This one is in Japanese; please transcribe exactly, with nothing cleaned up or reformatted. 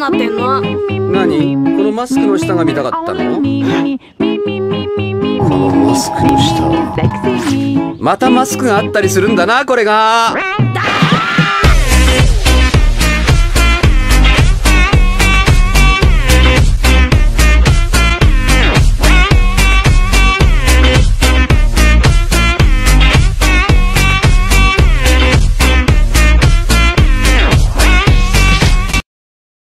なってんの？ 何？このマスクの下が見たかったの？このマスクの下。またマスクがあったりするんだな、これが。 だ